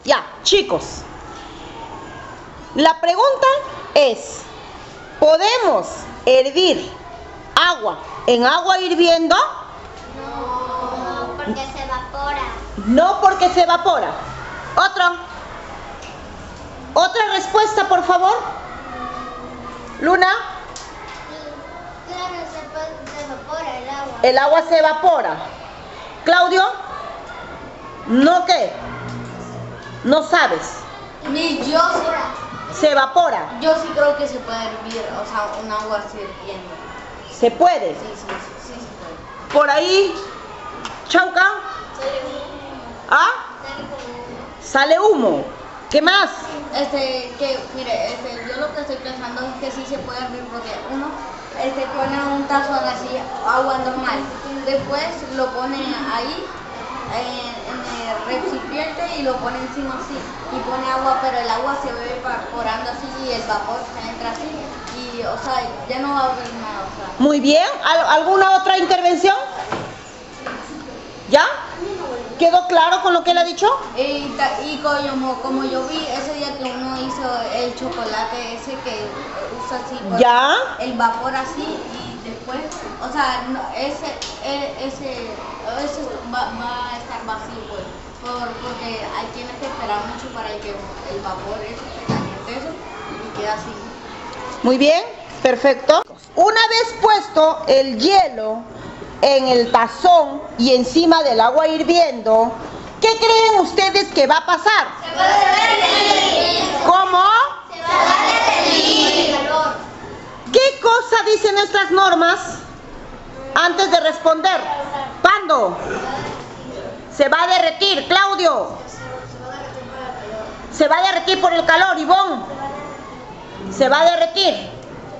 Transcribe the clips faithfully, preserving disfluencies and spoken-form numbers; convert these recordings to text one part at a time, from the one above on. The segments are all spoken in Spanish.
Ya, chicos. La pregunta es, ¿podemos hervir agua en agua hirviendo? No, porque se evapora. No, porque se evapora. Otro. Otra respuesta, por favor. Luna. Claro, se, se evapora el agua. El agua se evapora. Claudio. ¿No qué? No sabes. Miss, yo sí, Se evapora. yo sí creo que se puede hervir, o sea, un agua así hirviendo. Se puede. Sí, sí, sí, sí se puede. Por ahí. Chauca. ¿Ah? Sale humo. ¿Qué más? Este, que, mire, este, yo lo que estoy pensando es que sí se puede hervir porque uno este, pone un tazón así, agua normal, después lo pone ahí en, en el recipiente y lo pone encima así y pone agua, pero el agua se va evaporando así y el vapor se entra así y, o sea, ya no va a haber nada, o sea. Muy bien. ¿Al- ¿Alguna otra intervención? ¿Ya? ¿Quedó claro con lo que él ha dicho? Y, ta- y como, como yo vi ese día que uno hizo el chocolate ese que usa así, pues, ¿Ya? el vapor así y después, o sea, no, ese, e- ese, ese va, va a estar vacío, pues, por, porque hay tienes que esperar mucho para que el vapor ese se caliente eso y queda así. Muy bien, perfecto. Una vez puesto el hielo en el tazón y encima del agua hirviendo, ¿qué creen ustedes que va a pasar? Se va a derretir. ¿Cómo? Se va a derretir. Calor. ¿Qué cosa dicen nuestras normas antes de responder? Pando. Se va a derretir. Claudio. Se va a derretir por el calor. Ivonne. Se va a derretir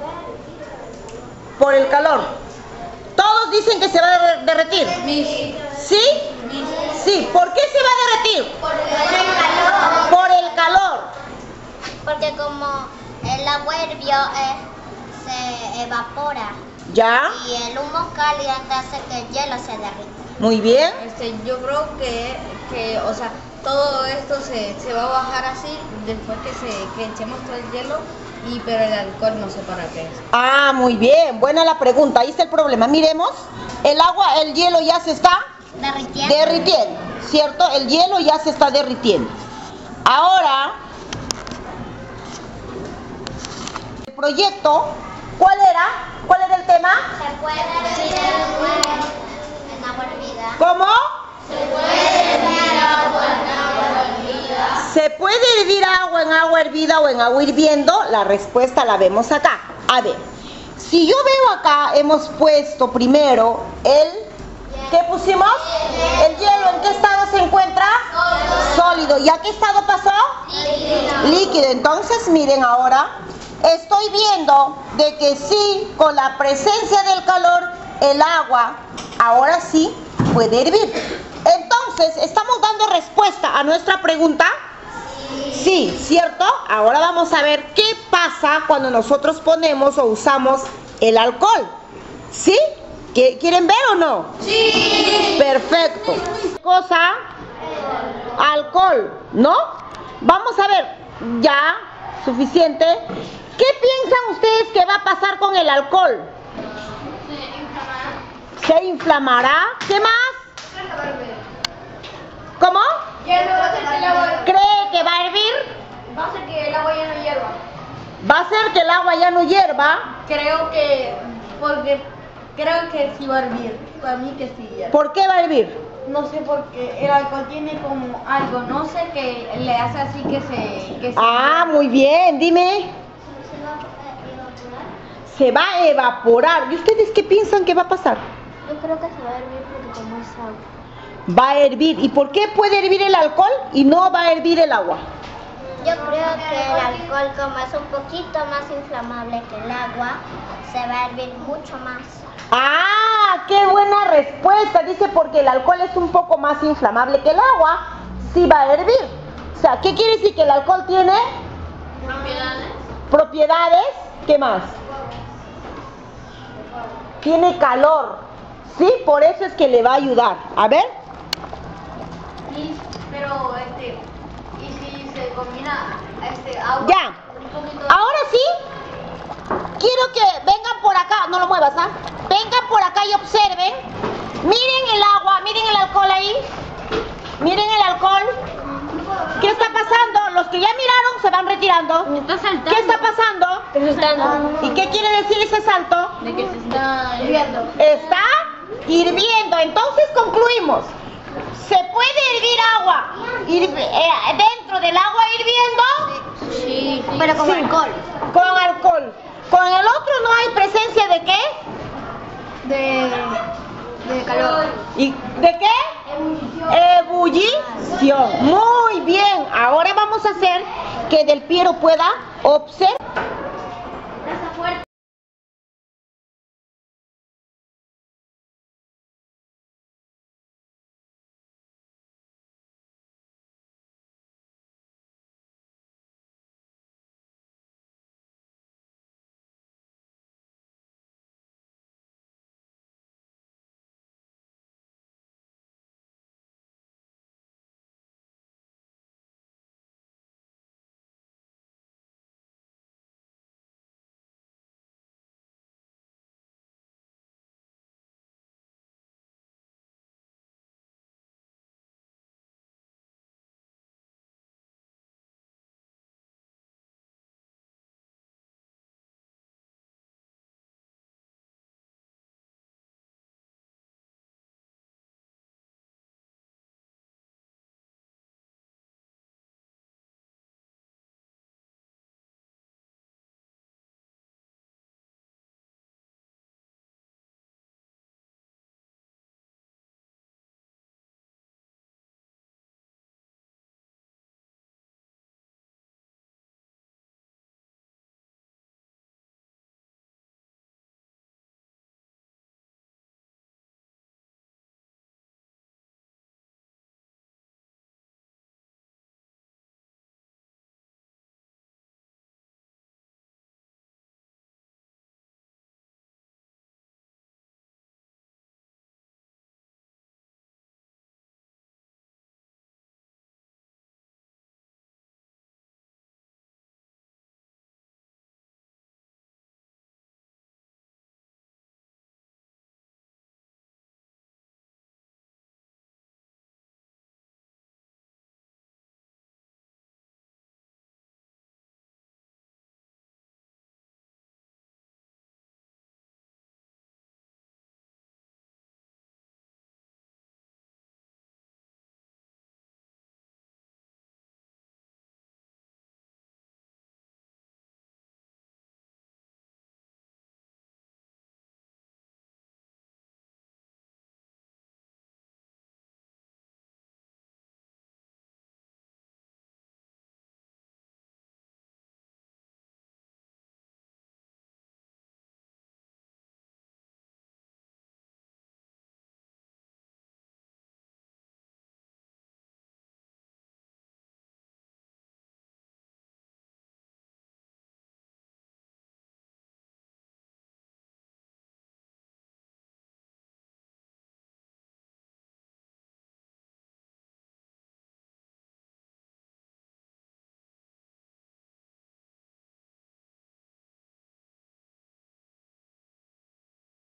por el calor. Todos dicen que se va a derretir. Miss, ¿Sí? miss, Sí. ¿Por qué se va a derretir? Por el calor. Por el calor. Porque como el agua hirvió, eh, se evapora. ¿Ya? Y el humo caliente hace que el hielo se derrita. Muy bien. este, yo creo que, que, o sea, todo esto se, se va a bajar así después que, se, que echemos todo el hielo, y, pero el alcohol no sé para qué es. Ah, muy bien. Buena la pregunta. Ahí está el problema. Miremos. El agua, el hielo ya se está Derritiendo. derritiendo, ¿cierto? El hielo ya se está derritiendo. Ahora, el proyecto, ¿cuál era? ¿Cuál era el tema? Se puede hervir el agua en agua hervida. ¿Cómo? Se puede hervir agua en agua hervida. ¿Se puede hervir agua en agua hervida o en agua hirviendo? La respuesta la vemos acá. A ver, si yo veo acá, hemos puesto primero el... ¿Qué pusimos? El hielo. ¿En qué estado se encuentra? Sólido. ¿Y a qué estado pasó? Líquido. Líquido. Entonces, miren ahora, estoy viendo de que sí, con la presencia del calor, el agua, ahora sí, puede hervir. Entonces, ¿estamos dando respuesta a nuestra pregunta? Sí, ¿cierto? Ahora vamos a ver qué pasa cuando nosotros ponemos o usamos el alcohol. ¿Sí? ¿Qué- ¿Quieren ver o no? Sí. Perfecto. Cosa, alcohol, ¿no? Vamos a ver, ya, suficiente. ¿Qué piensan ustedes que va a pasar con el alcohol? Se inflamará. ¿Qué más? ¿Cómo? ¿Cree que va a hervir? Va a hacer que el agua ya no hierva. Va a hacer que el agua ya no hierva. Creo que, porque creo que sí va a hervir. Para mí que sí hierve. ¿Por qué va a hervir? No sé por qué el alcohol tiene como algo, no sé, que le hace así que se... Que se Ah, muy bien, dime. Se va a evaporar. ¿Y ustedes qué piensan que va a pasar? Yo creo que se va a hervir porque como es agua. Va a hervir. ¿Y por qué puede hervir el alcohol y no va a hervir el agua? Yo creo que el alcohol, como es un poquito más inflamable que el agua, se va a hervir mucho más. Ah, qué buena respuesta. Dice porque el alcohol es un poco más inflamable que el agua, sí va a hervir. O sea, ¿qué quiere decir? Que el alcohol tiene propiedades. propiedades. ¿Qué más? Tiene calor. Sí, por eso es que le va a ayudar. A ver. Sí, pero este, y si combina este, agua. Ya. Ahora sí, quiero que vengan por acá, no lo muevas, ¿ah? Vengan por acá y observen. Miren el agua, miren el alcohol ahí. Miren el alcohol. ¿Qué está pasando? Los que ya miraron se van retirando. Está saltando. ¿Qué está pasando? Está saltando. ¿Y qué quiere decir ese salto? De que se está hirviendo. Está hirviendo. Entonces concluimos. ¿Se puede hervir agua Hirvi- eh, dentro del agua hirviendo? Sí, pero con Sí. alcohol. Con alcohol. Con el otro no hay presencia de qué? De, de calor. ¿Y de qué? Ebullición. Muy bien. Ahora vamos a hacer que Del Piero pueda observar.